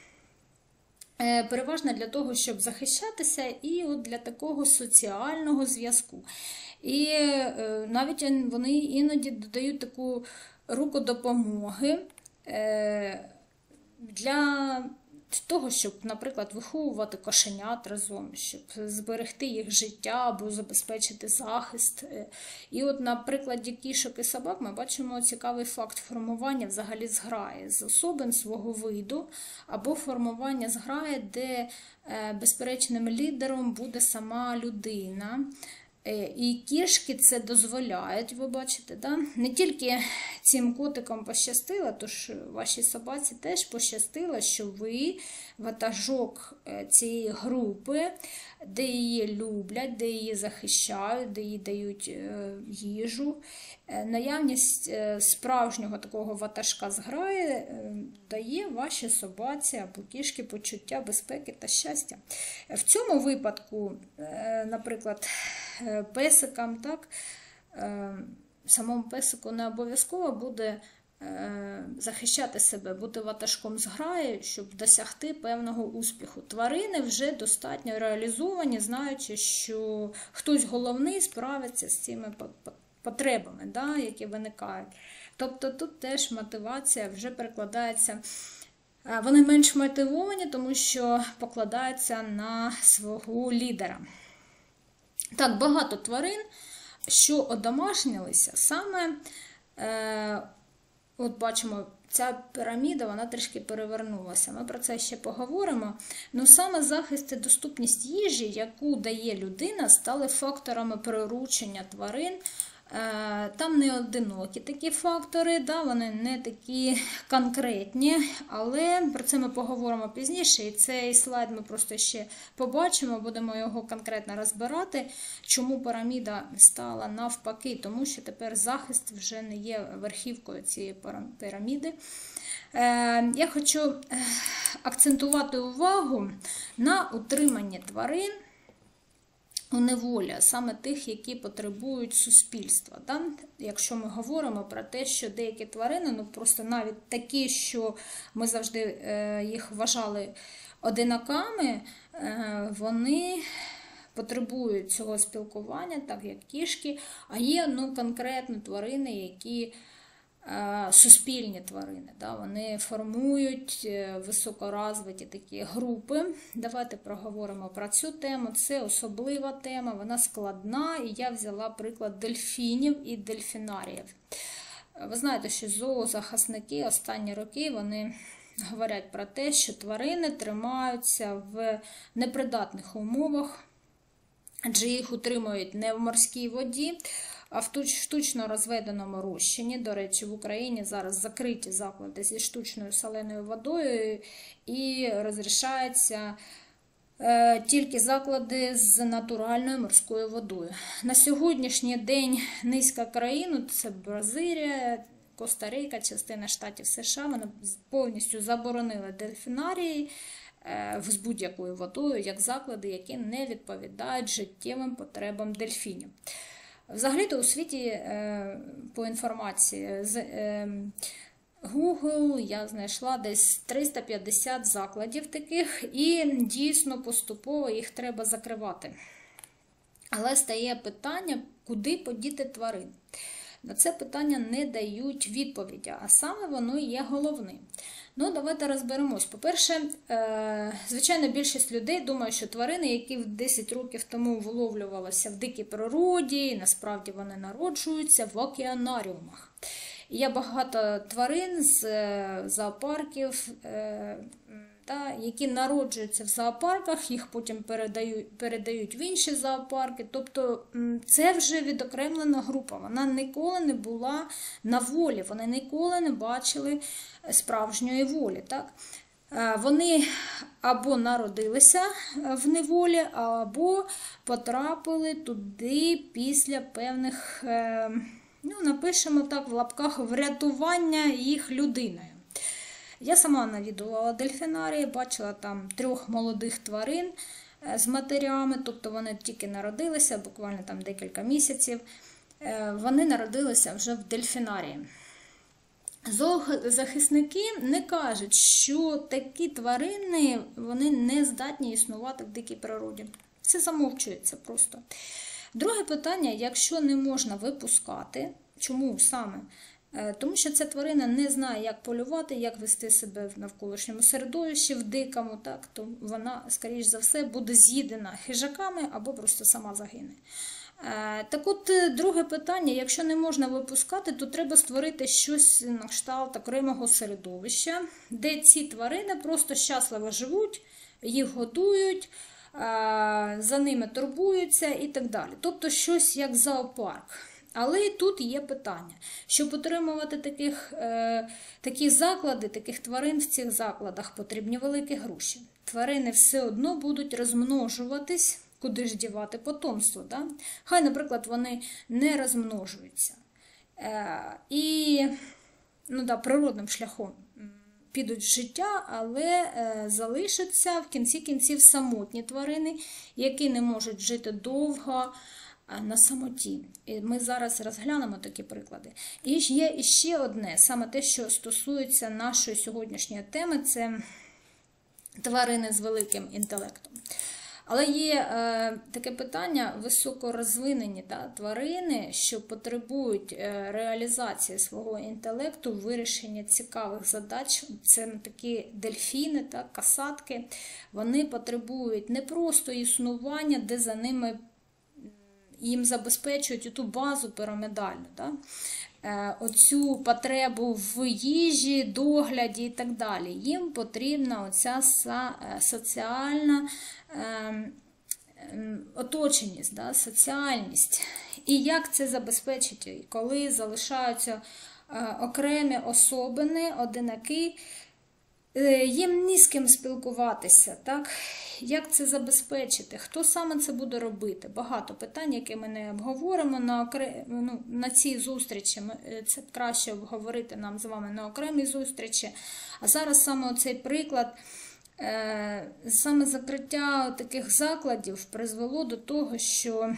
Speaker 1: е, переважно для того, щоб захищатися, і от для такого соціального зв'язку. І е, навіть вони іноді додають таку руку допомоги е, для того, щоб, наприклад, виховувати кошенят разом, щоб зберегти їх життя або забезпечити захист. І от на прикладі кішок і собак ми бачимо цікавий факт формування взагалі зграї з особин свого виду, або формування зграї, де безперечним лідером буде сама людина. І кішки це дозволяють, ви бачите, да? Не тільки цим котикам пощастило, тож вашій собаці теж пощастило, що ви ватажок цієї групи, де її люблять, де її захищають, де їй дають їжу. Наявність справжнього такого ватажка зграї дає вашій собаці або кішки почуття безпеки та щастя. В цьому випадку, наприклад, песикам, так, самому песику не обов'язково буде захищати себе, бути ватажком зграї, щоб досягти певного успіху. Тварини вже достатньо реалізовані, знаючи, що хтось головний справиться з цими потребами, да, які виникають. Тобто тут теж мотивація вже перекладається. Вони менш мотивовані, тому що покладаються на свого лідера. Так, багато тварин, що одомашнилися, саме, е, от бачимо ця піраміда, вона трішки перевернулася. Ми про це ще поговоримо. Ну, саме захист і доступність їжі, яку дає людина, стали факторами приручення тварин. Там не одинокі такі фактори, да, вони не такі конкретні, але про це ми поговоримо пізніше, і цей слайд ми просто ще побачимо, будемо його конкретно розбирати, чому піраміда стала навпаки, тому що тепер захист вже не є верхівкою цієї піраміди. Я хочу акцентувати увагу на утриманні тварин у неволі, саме тих, які потребують суспільства. Да? Якщо ми говоримо про те, що деякі тварини, ну просто навіть такі, що ми завжди е, їх вважали одинаками, е, вони потребують цього спілкування, так як кішки, а є ну, конкретно тварини, які суспільні тварини, да, вони формують високорозвиті такі групи. Давайте проговоримо про цю тему. Це особлива тема, вона складна, і я взяла приклад дельфінів і дельфінаріїв. Ви знаєте, що зоозахисники останні роки, вони говорять про те, що тварини тримаються в непридатних умовах, адже їх утримують не в морській воді, а в штучно розведеному розчині. До речі, в Україні зараз закриті заклади зі штучною соленою водою і розрішаються е, тільки заклади з натуральною морською водою. На сьогоднішній день низка країн, це Бразилія, Коста-Рика, частина штатів США, вони повністю заборонили дельфінарії е, з будь-якою водою, як заклади, які не відповідають життєвим потребам дельфінів. Взагалі-то у світі, по інформації з Google, я знайшла десь триста п'ятдесят закладів таких, і дійсно поступово їх треба закривати. Але стає питання, куди подіти тварин. На це питання не дають відповіді, а саме воно є головним. Ну, давайте розберемось. По-перше, звичайно, більшість людей думає, що тварини, які десять років тому виловлювалися в дикій природі, насправді вони народжуються в океанаріумах. І є багато тварин з зоопарків, та, які народжуються в зоопарках, їх потім передають, передають в інші зоопарки. Тобто це вже відокремлена група, вона ніколи не була на волі, вони ніколи не бачили справжньої волі. Так? Вони або народилися в неволі, або потрапили туди після певних, ну, напишемо так, в лапках, врятування їх людиною. Я сама навідувала дельфінарії, бачила там трьох молодих тварин з матерями, тобто вони тільки народилися, буквально там декілька місяців. Вони народилися вже в дельфінарії. Зоозахисники не кажуть, що такі тварини, вони не здатні існувати в дикій природі. Це замовчується просто. Друге питання, якщо не можна випускати, чому саме? Тому що ця тварина не знає, як полювати, як вести себе в навколишньому середовищі, в дикому, так, то вона, скоріш за все, буде з'їдена хижаками або просто сама загине. Так от, друге питання, якщо не можна випускати, то треба створити щось на кшталт окремого середовища, де ці тварини просто щасливо живуть, їх годують, за ними турбуються і так далі. Тобто щось як зоопарк. Але і тут є питання, щоб отримувати таких, е, такі заклади, таких тварин в цих закладах потрібні великі гроші. Тварини все одно будуть розмножуватись, куди ж дівати потомство. Да? Хай, наприклад, вони не розмножуються. Е, і ну, да, природним шляхом підуть в життя, але е, залишаться в кінці кінців самотні тварини, які не можуть жити довго, на самоті. І ми зараз розглянемо такі приклади. І є іще одне, саме те, що стосується нашої сьогоднішньої теми, це тварини з великим інтелектом. Але є е, таке питання, високорозвинені та, тварини, що потребують е, реалізації свого інтелекту, вирішення цікавих задач. Це такі дельфіни, та, касатки. Вони потребують не просто існування, де за ними їм забезпечують ту базу пірамідальну. Да? оцю потребу в їжі, догляді і так далі. Їм потрібна оця соціальна оточеність, да, соціальність. І як це забезпечити, коли залишаються окремі особини, одинаки, їм ні з ким спілкуватися, так? Як це забезпечити? Хто саме це буде робити? Багато питань, які ми не обговоримо на, окрем... ну, на цій зустрічі. Це краще обговорити нам з вами на окремій зустрічі. А зараз саме оцей приклад, саме закриття таких закладів призвело до того, що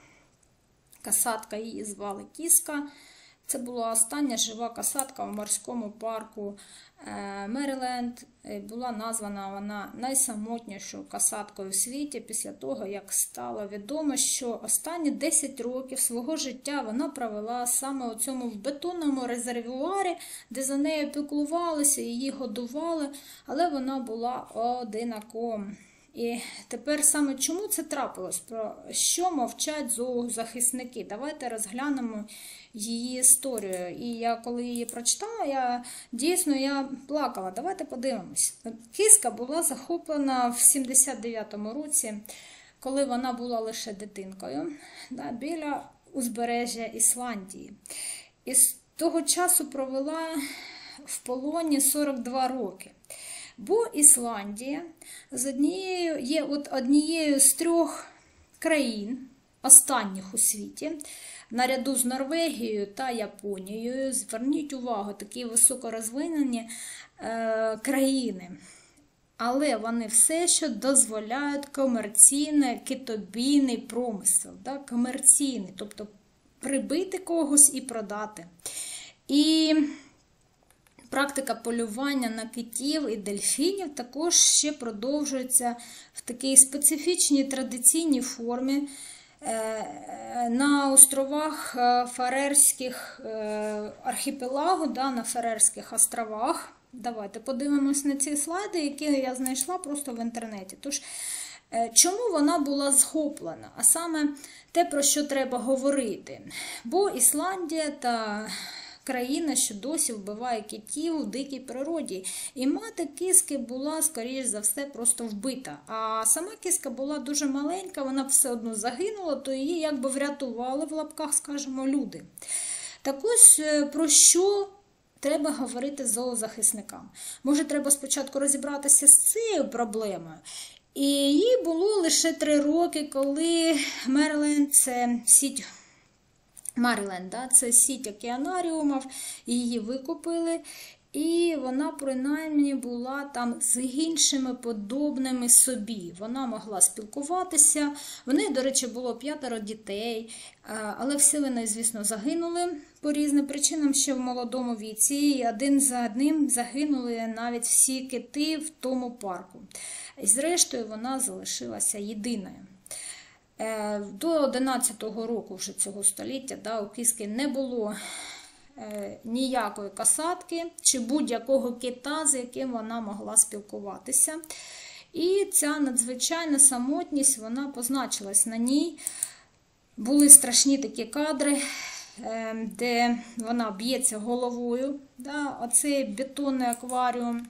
Speaker 1: касатка, її звали Кіска. Це була остання жива касатка в морському парку Меріленд. Була названа вона найсамотнішою касаткою у світі після того, як стало відомо, що останні десять років свого життя вона провела саме у цьому в бетонному резервуарі, де за нею піклувалися, її годували, але вона була одинаком. І тепер саме чому це трапилось? Про що мовчать зоозахисники? Давайте розглянемо її історію. І я коли її прочитала, я дійсно я плакала. Давайте подивимось. Кіска була захоплена в сімдесят дев'ятому році, коли вона була лише дитинкою, да, біля узбережжя Ісландії. І з того часу провела в полоні сорок два роки. Бо Ісландія з однією, є от однією з трьох країн, останніх у світі, наряду з Норвегією та Японією. Зверніть увагу, такі високорозвинені е, країни. Але вони все ще дозволяють комерційний китобійний промисел, да, комерційний, тобто прибити когось і продати. І практика полювання на китів і дельфінів також ще продовжується в такій специфічній традиційній формі на островах Фарерських архіпелагу, да, на Фарерських островах. Давайте подивимось на ці слайди, які я знайшла просто в інтернеті. Тож, чому вона була захоплена? А саме те, про що треба говорити. Бо Ісландія та країна, що досі вбиває китів у дикій природі. І мати кіски була, скоріш за все, просто вбита. А сама кіска була дуже маленька, вона все одно загинула, то її якби врятували, в лапках, скажімо, люди. Так ось, про що треба говорити зоозахисникам? Може, треба спочатку розібратися з цією проблемою? І їй було лише три роки, коли Меріленд, це сіть Меріленд, да, це сіть океанаріумів, її викупили, і вона принаймні була там з іншими подобними собі. Вона могла спілкуватися, в неї, до речі, було п'ятеро дітей, але всі вони, звісно, загинули по різним причинам ще в молодому віці, і один за одним загинули навіть всі кити в тому парку. І зрештою вона залишилася єдиною. До одинадцятого року вже цього століття, да, у кіски не було е, ніякої касатки чи будь-якого кита, з яким вона могла спілкуватися. І ця надзвичайна самотність, вона позначилась на ній. Були страшні такі кадри, е, де вона б'ється головою, да, оцей бетонний акваріум.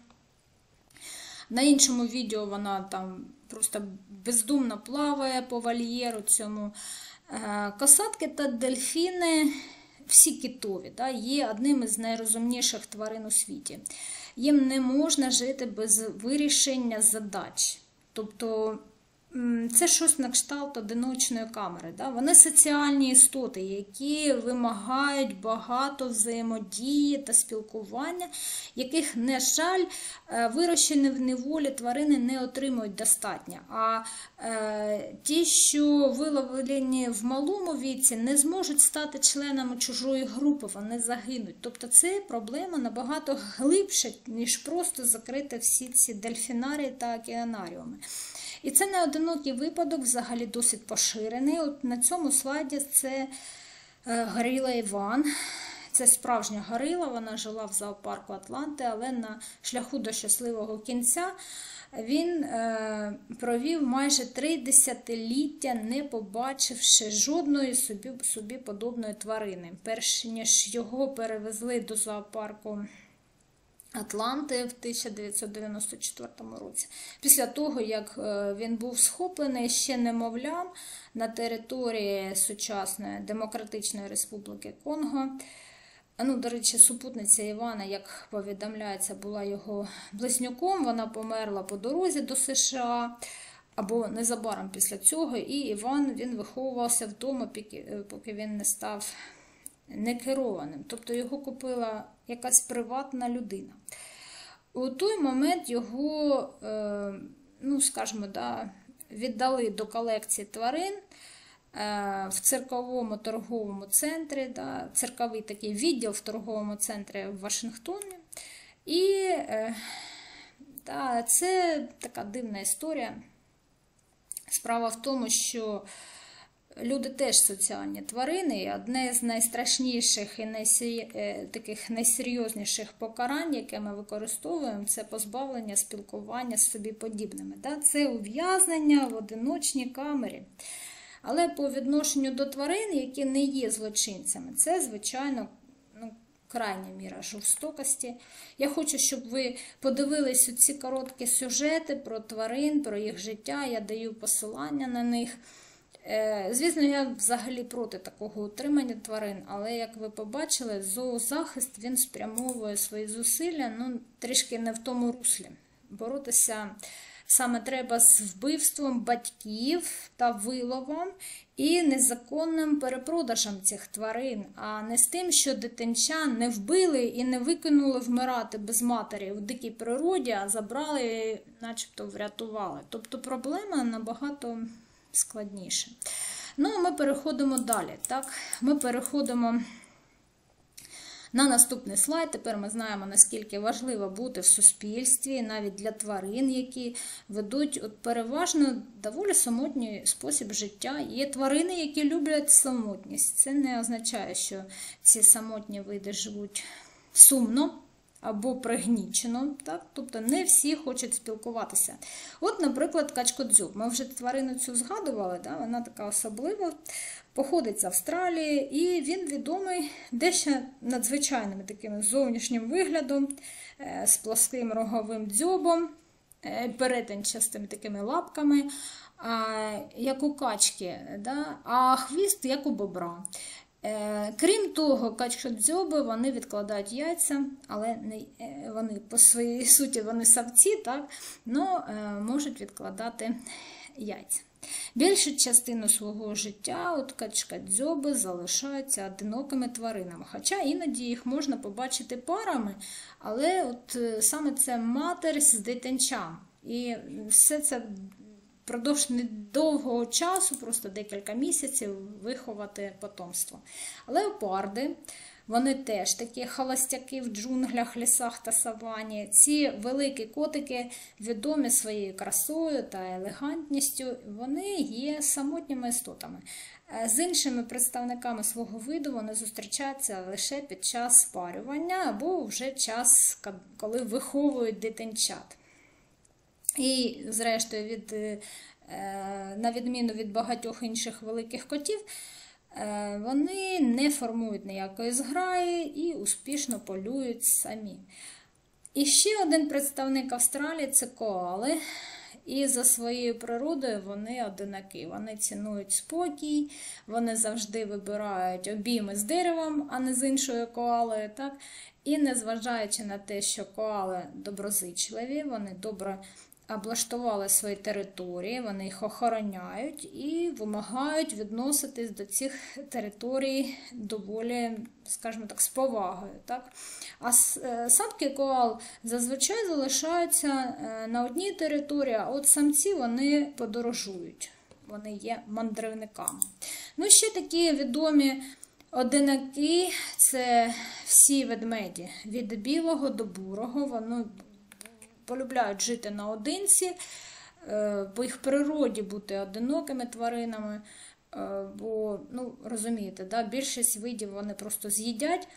Speaker 1: На іншому відео вона там просто бездумно плаває по вольєру цьому. Касатки та дельфіни, всі китові, да, є одним із найрозумніших тварин у світі. Їм не можна жити без вирішення задач. Тобто це щось на кшталт одиночної камери. Да? Вони соціальні істоти, які вимагають багато взаємодії та спілкування, яких, на жаль, вирощені в неволі тварини не отримують достатньо. А е, ті, що виловлені в малому віці, не зможуть стати членами чужої групи, вони загинуть. Тобто це проблема набагато глибша, ніж просто закрити всі ці дельфінарії та океанаріуми. І це не одинокий випадок, взагалі досить поширений. От на цьому слайді це Горіла Іван. Це це справжня горила, вона жила в зоопарку Атланти, але на шляху до щасливого кінця він е, провів майже три десятиліття, не побачивши жодної собі, собі подобної тварини. Перш ніж його перевезли до зоопарку Атланти в тисяча дев'ятсот дев'яносто четвертому році. Після того, як він був схоплений ще немовлям на території сучасної Демократичної Республіки Конго. Ну, до речі, супутниця Івана, як повідомляється, була його близнюком. Вона померла по дорозі до США, або незабаром після цього. І Іван, він виховувався вдома, поки він не став некерованим. Тобто його купила якась приватна людина. У той момент його, ну, скажімо, да, віддали до колекції тварин в цирковому торговому центрі, да, цирковий такий відділ в торговому центрі в Вашингтоні. І да, це така дивна історія. Справа в тому, що люди теж соціальні тварини, і одне з найстрашніших і найсері... таких найсерйозніших покарань, яке ми використовуємо, це позбавлення спілкування з собі подібними. Це ув'язнення в одиночній камері. Але по відношенню до тварин, які не є злочинцями, це, звичайно, ну, крайня міра жорстокості. Я хочу, щоб ви подивились у ці короткі сюжети про тварин, про їх життя, я даю посилання на них. Звісно, я взагалі проти такого утримання тварин, але, як ви побачили, зоозахист, він спрямовує свої зусилля, ну, трішки не в тому руслі. Боротися саме треба з вбивством батьків та виловом і незаконним перепродажем цих тварин, а не з тим, що дитинча не вбили і не викинули вмирати без матері в дикій природі, а забрали і начебто врятували. Тобто проблема набагато складніше. Ну, ми переходимо далі. Так? Ми переходимо на наступний слайд. Тепер ми знаємо, наскільки важливо бути в суспільстві, навіть для тварин, які ведуть от переважно доволі самотній спосіб життя. Є тварини, які люблять самотність. Це не означає, що ці самотні види живуть сумно або пригнічено, так? Тобто не всі хочуть спілкуватися. От, наприклад, качкодзьоб. Ми вже тварину цю згадували, да? Вона така особлива, походить з Австралії, і він відомий дещо надзвичайним таким зовнішнім виглядом, з плоским роговим дзьобом, перетинчастими такими лапками, як у качки, да? А хвіст як у бобра. Крім того, качкодзьоби, вони відкладають яйця, але не, вони по своїй суті вони савці, так, но можуть відкладати яйця. Більшу частину свого життя от качкодзьоби залишаються одинокими тваринами, хоча іноді їх можна побачити парами, але от саме це матір з дитинчам. І все це впродовж недовгого часу, просто декілька місяців, виховати потомство. Леопарди, вони теж такі холостяки в джунглях, лісах та савані. Ці великі котики відомі своєю красою та елегантністю, вони є самотніми істотами. З іншими представниками свого виду вони зустрічаються лише під час спарювання або вже час, коли виховують дитинчат. І, зрештою, від, на відміну від багатьох інших великих котів, вони не формують ніякої зграї і успішно полюють самі. І ще один представник Австралії – це коали. І за своєю природою вони одинакі. Вони цінують спокій, вони завжди вибирають обійми з деревом, а не з іншою коалою. Так? І незважаючи на те, що коали доброзичливі, вони добре облаштували свої території, вони їх охороняють і вимагають відноситись до цих територій доволі, скажімо так, з повагою. Так? А самки коал зазвичай залишаються на одній території, а от самці вони подорожують, вони є мандрівниками. Ну, ще такі відомі одинаки – це всі ведмеді, від білого до бурого, вони полюбляють жити наодинці, по їх природі бути одинокими тваринами, бо, ну, розумієте, да, більшість видів вони просто з'їдять,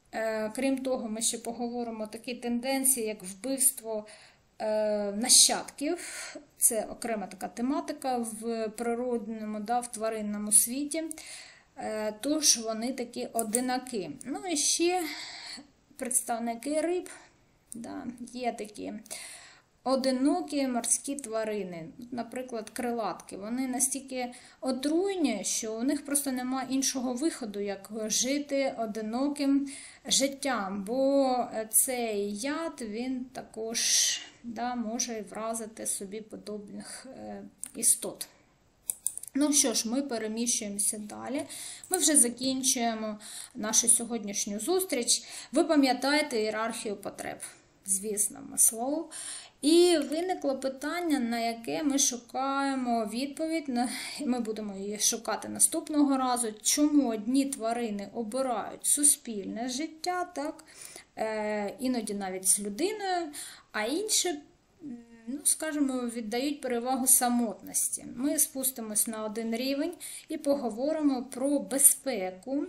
Speaker 1: Крім того, ми ще поговоримо такі тенденції, як вбивство нащадків. Це окрема така тематика в природному, да, в тваринному світі. Тож вони такі одинаки. Ну і ще представники риб, да, є такі одинокі морські тварини, наприклад, крилатки. Вони настільки отруйні, що у них просто немає іншого виходу, як жити одиноким життям, бо цей яд, він також, да, може вразити собі подобних е, істот. Ну що ж, ми переміщуємося далі. Ми вже закінчуємо нашу сьогоднішню зустріч. Ви пам'ятаєте ієрархію потреб, звісно, Маслоу. І виникло питання, на яке ми шукаємо відповідь, ми будемо її шукати наступного разу, чому одні тварини обирають суспільне життя, так, е, іноді навіть з людиною, а інші, ну, скажімо, віддають перевагу самотності. Ми спустимось на один рівень і поговоримо про безпеку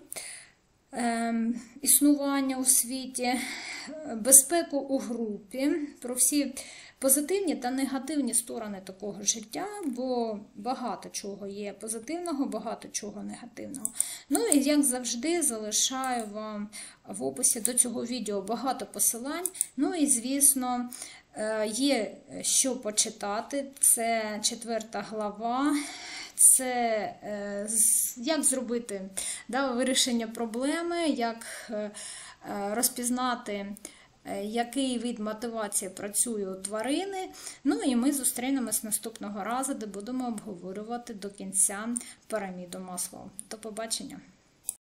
Speaker 1: існування у світі, безпеку у групі, про всі позитивні та негативні сторони такого життя, бо багато чого є позитивного, багато чого негативного. Ну і, як завжди, залишаю вам в описі до цього відео багато посилань. Ну і, звісно, є що почитати. Це четверта глава. Це е, як зробити, да, вирішення проблеми, як е, розпізнати, е, який вид мотивації працює у тварини. Ну і ми зустрінемось наступного разу, де будемо обговорювати до кінця піраміду Маслоу. До побачення!